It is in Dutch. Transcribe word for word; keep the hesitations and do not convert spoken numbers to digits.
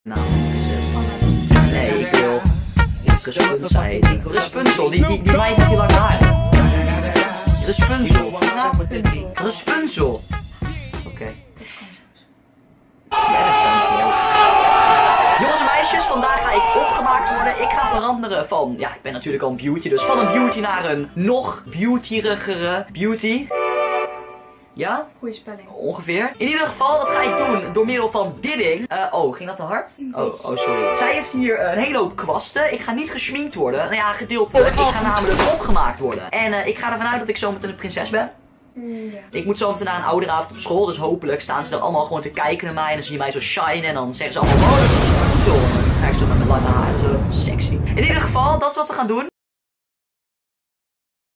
Nou, nee, ik wil Rapunzel. Rapunzel, die, die, die meid met die lange haren. Rapunzel. Rapunzel. Oké. Jongens en meisjes, vandaag ga ik opgemaakt worden. Ik ga veranderen van, ja, ik ben natuurlijk al een beauty, dus van een beauty naar een nog beautyrigere beauty. Ja? Goeie spelling. Ongeveer. In ieder geval, dat ga ik doen door middel van dit ding. Uh, oh, ging dat te hard? Oh, oh, sorry. Zij heeft hier uh, een hele hoop kwasten. Ik ga niet geschminkt worden. Nou ja, gedeeltelijk. Ik ga namelijk opgemaakt worden. En uh, ik ga ervan uit dat ik zometeen een prinses ben. Mm, ja. Ik moet zo meteen naar een ouderavond op school, dus hopelijk staan ze er allemaal gewoon te kijken naar mij en dan zie je mij zo shine en dan zeggen ze allemaal, oh, dat is een Rapunzel. En dan ga ik zo met mijn lange haren zo sexy. In ieder geval, dat is wat we gaan doen.